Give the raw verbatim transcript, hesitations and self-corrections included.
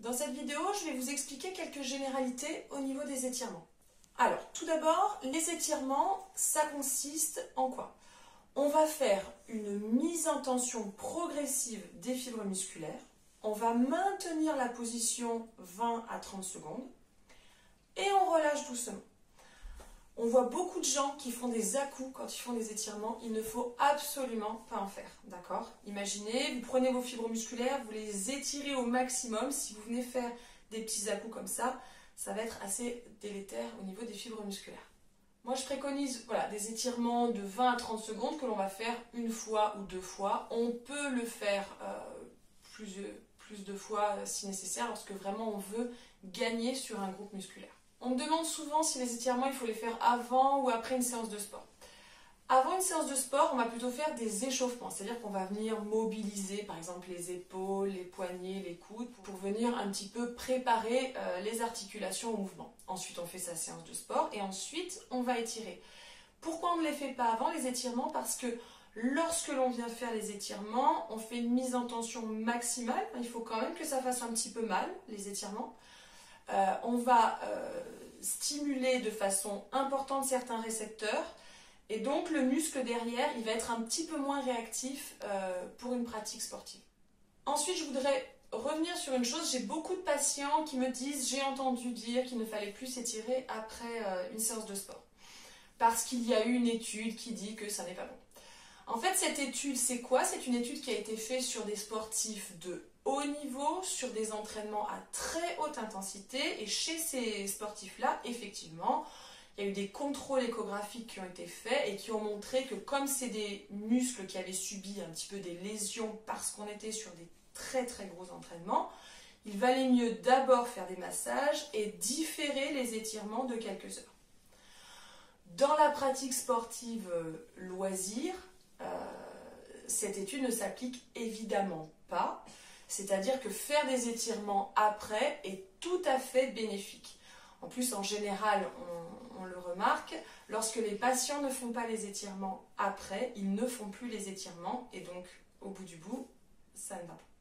Dans cette vidéo, je vais vous expliquer quelques généralités au niveau des étirements. Alors, tout d'abord, les étirements, ça consiste en quoi? On va faire une mise en tension progressive des fibres musculaires. On va maintenir la position vingt à trente secondes et on relâche doucement. On voit beaucoup de gens qui font des à-coups quand ils font des étirements. Il ne faut absolument pas en faire, d'accord? Imaginez, vous prenez vos fibres musculaires, vous les étirez au maximum. Si vous venez faire des petits à-coups comme ça, ça va être assez délétère au niveau des fibres musculaires. Moi, je préconise voilà, des étirements de vingt à trente secondes que l'on va faire une fois ou deux fois. On peut le faire euh, plus, plus de fois si nécessaire lorsque vraiment on veut gagner sur un groupe musculaire. On me demande souvent si les étirements, il faut les faire avant ou après une séance de sport. Avant une séance de sport, on va plutôt faire des échauffements, c'est-à-dire qu'on va venir mobiliser par exemple les épaules, les poignets, les coudes pour venir un petit peu préparer euh, les articulations au mouvement. Ensuite, on fait sa séance de sport et ensuite, on va étirer. Pourquoi on ne les fait pas avant les étirements? Parce que lorsque l'on vient faire les étirements, on fait une mise en tension maximale. Il faut quand même que ça fasse un petit peu mal, les étirements. Euh, on va euh, stimuler de façon importante certains récepteurs et donc le muscle derrière il va être un petit peu moins réactif euh, pour une pratique sportive. Ensuite, je voudrais revenir sur une chose. J'ai beaucoup de patients qui me disent j'ai entendu dire qu'il ne fallait plus s'étirer après euh, une séance de sport parce qu'il y a eu une étude qui dit que ça n'est pas bon. En fait, cette étude, c'est quoi? C'est une étude qui a été faite sur des sportifs de haut niveau, sur des entraînements à très haute intensité. Et chez ces sportifs-là, effectivement, il y a eu des contrôles échographiques qui ont été faits et qui ont montré que comme c'est des muscles qui avaient subi un petit peu des lésions parce qu'on était sur des très très gros entraînements, il valait mieux d'abord faire des massages et différer les étirements de quelques heures. Dans la pratique sportive euh, loisir, Euh, cette étude ne s'applique évidemment pas, c'est-à-dire que faire des étirements après est tout à fait bénéfique. En plus, en général, on, on le remarque, lorsque les patients ne font pas les étirements après, ils ne font plus les étirements et donc, au bout du bout, ça ne va pas.